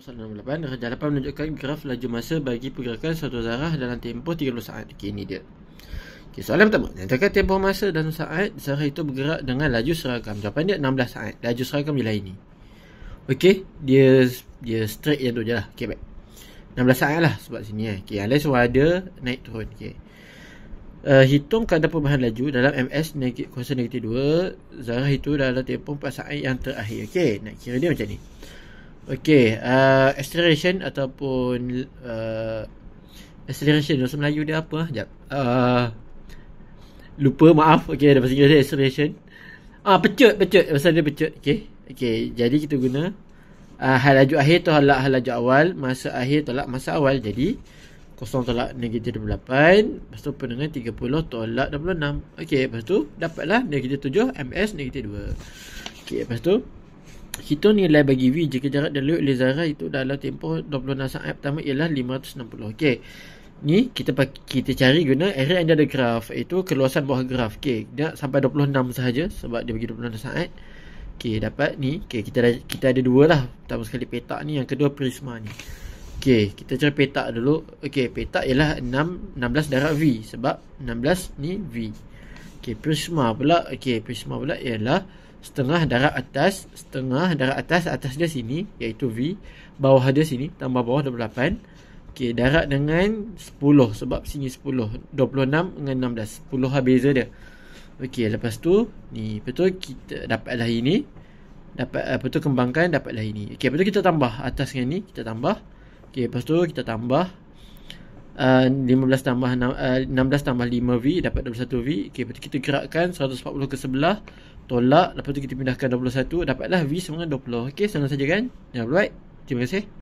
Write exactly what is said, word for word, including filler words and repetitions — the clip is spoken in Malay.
soalan nombor lapan. Rejah lapan menunjukkan graf laju masa bagi pergerakan suatu zarah dalam tempoh tiga puluh saat. Okey, ini dia. Okey, soalan pertama. Nyatakan tempoh masa dan saat zarah itu bergerak dengan laju seragam. Jawapan dia enam belas saat. Laju seragam ialah ini. Okey, dia dia straight yang tu je lah. Okey, baik. enam belas saat lah sebab sini eh. Okey, yang lain semua ada naik turun. Okey. Uh, hitung kadar perubahan laju dalam ms negatif kuasa negatif dua zarah itu dalam tempoh empat saat yang terakhir. Okey, nak kira dia macam ni. Okey, uh, acceleration ataupun uh, acceleration bahasa Melayu dia apa? Sekejap. Uh, lupa, maaf. Okey, ada bahasa Inggeris acceleration. Ah, pecut, pecut. Pasal dia pecut. Okey. Okey, jadi kita guna uh, hal laju akhir tolak hal laju awal, masa akhir tolak masa awal. Jadi kosong tolak negatif dua puluh lapan, lepas tu dengan tiga puluh tolak dua puluh enam. Okey, lepas tu dapatlah negatif tujuh ms negatif dua. Okey, lepas tu hitung nilai bagi V jika jarak dilalui oleh zarah itu dalam tempoh dua puluh enam saat pertama ialah lima ratus enam puluh. Okey, ni kita kita cari guna area yang ada graf, iaitu keluasan bawah graf. Okey, dia sampai dua puluh enam sahaja sebab dia bagi dua puluh enam saat. Okey, dapat ni. Okey, kita ada, kita ada dua lah. Pertama sekali petak ni, yang kedua prisma ni. Okey, kita cari petak dulu. Okey, petak ialah enam, enam belas darab V sebab enam belas ni V. Okey, prisma pula. Okey, prisma pula ialah setengah darab atas, setengah darab atas, atas dia sini iaitu V, bawah dia sini tambah bawah dua puluh lapan. Okey, darab dengan sepuluh sebab sini sepuluh, dua puluh enam dengan enam belas, sepuluh lah beza dia. Okey, lepas tu ni betul kita dapatlah ini. Dapat apa tu kembangkan dapatlah ini. Okey, lepas tu kita tambah atas dengan ni, kita tambah. Okey, lepas tu kita tambah uh, lima belas tambah enam, uh, enam belas tambah lima V dapat dua puluh satu V. Okey, lepas tu kita gerakkan seratus empat puluh ke sebelah, tolak, lepas tu kita pindahkan dua puluh satu, dapatlah V sama dengan dua puluh. Okey, senang saja kan? Jangan lupa like. Terima kasih.